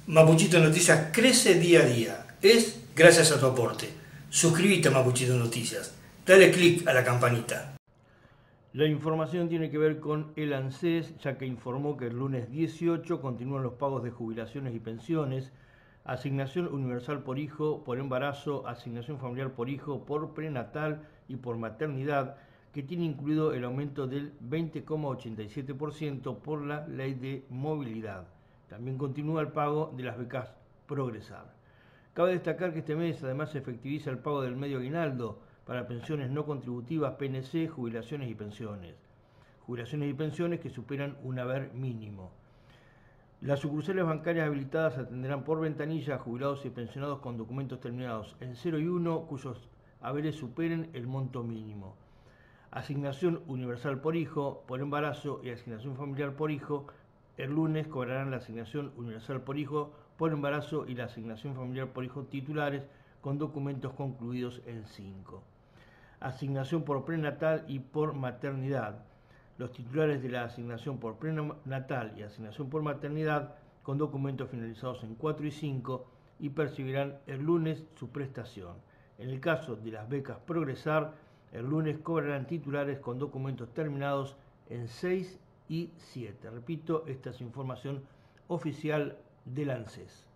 Mapuchito Noticias crece día a día. Es gracias a tu aporte. Suscríbete a Mapuchito Noticias. Dale click a la campanita. La información tiene que ver con el ANSES, ya que informó que el lunes 18 continúan los pagos de jubilaciones y pensiones, asignación universal por hijo, por embarazo, asignación familiar por hijo, por prenatal y por maternidad, que tiene incluido el aumento del 20,87% por la ley de movilidad. También continúa el pago de las becas Progresar. Cabe destacar que este mes además se efectiviza el pago del medio aguinaldo para pensiones no contributivas, PNC, jubilaciones y pensiones. Jubilaciones y pensiones que superan un haber mínimo. Las sucursales bancarias habilitadas atenderán por ventanilla a jubilados y pensionados con documentos terminados en 0 y 1 cuyos haberes superen el monto mínimo. Asignación universal por hijo, por embarazo y asignación familiar por hijo. El lunes cobrarán la asignación universal por hijo, por embarazo y la asignación familiar por hijo titulares con documentos concluidos en 5. Asignación por prenatal y por maternidad. Los titulares de la asignación por prenatal y asignación por maternidad con documentos finalizados en 4 y 5 y percibirán el lunes su prestación. En el caso de las becas Progresar, el lunes cobrarán titulares con documentos terminados en 6 y 7. Repito, esta es información oficial del ANSES.